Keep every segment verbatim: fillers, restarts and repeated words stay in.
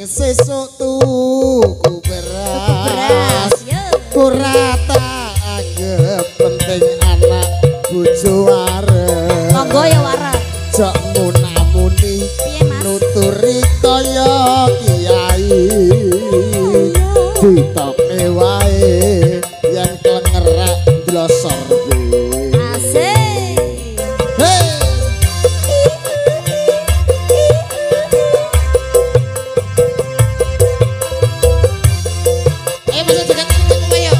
sesuk tuku beras ora tak anggap penting anak bojo arep monggo ya warep jok munamuni nuturi kaya kiai ditokne wae yen klengerak glosor dhewe asik hey eh masa juga ngomong ayo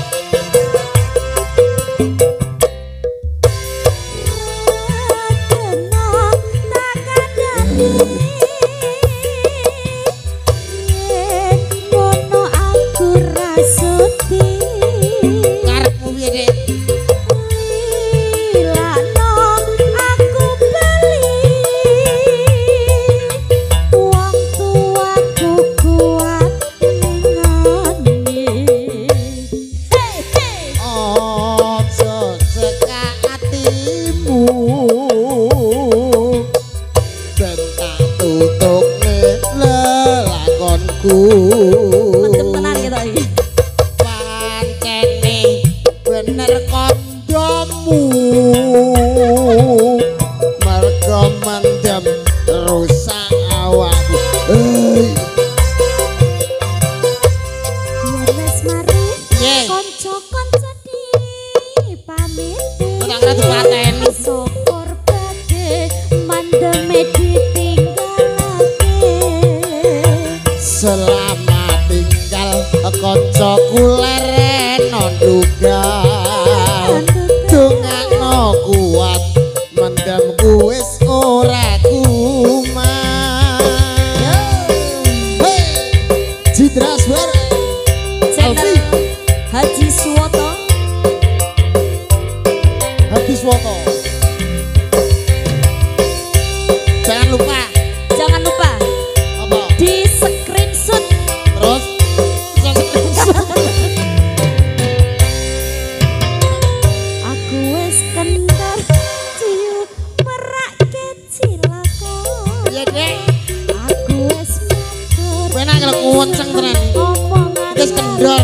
mendem tenan gitu iki pancene bener kondomu mergo mendem rusak awakku hei wis mari Ye. kanca-kanca di pamit ora ora dipateni syukur badhe mandeme ditinggalake selamat tinggal kancaku lereno nduga dongakno kuat mendemku wis ora kumat hey Citra Suara channel Haji Suwoto Haji Suwoto jangan lupa jangan lupa apa di screenshot terus aku wis kendar ciu merak cilaka iya dek aku wis matur penak kalau kuwenceng tenan omongan wis kendor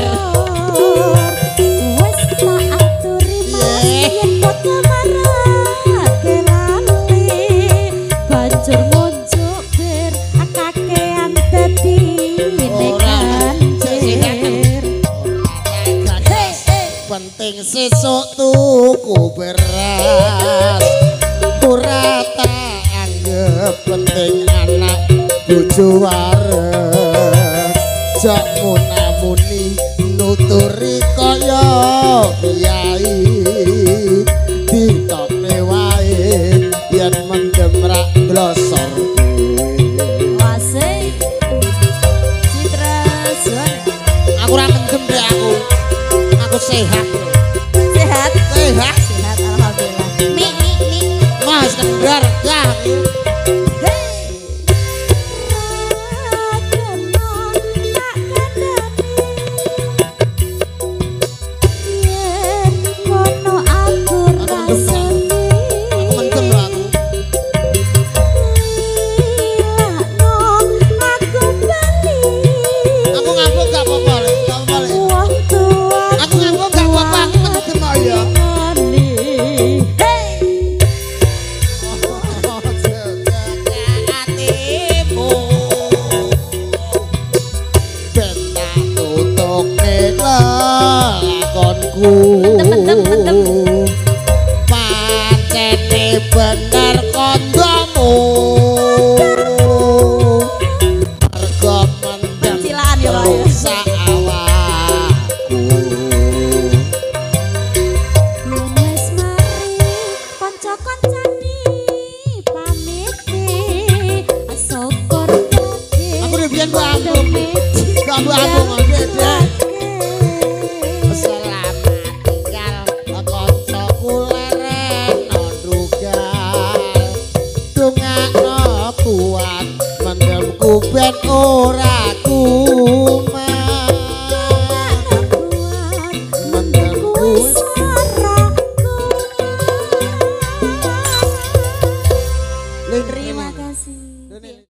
wis tak aturi mas yen pot marake lali banjur ngunjuk bir akakean dadi nekanjir penting sesuk tuku beras ora tak anggap penting anak bojo arep jak munamuni nuturi kaya kiai ditokne wae yen mendem rak glosor dhewe asik Citra Suara aku ora mendem deh aku aku sehat sehat sehat sehat alhamdulillah mi mi mi mas kendar ya pancene bener kondomu mergo mendem cilaan ya Pak rusak awakku wis mari kanca-kancane pamit syukur aku udah biyen mbak aku gak mbak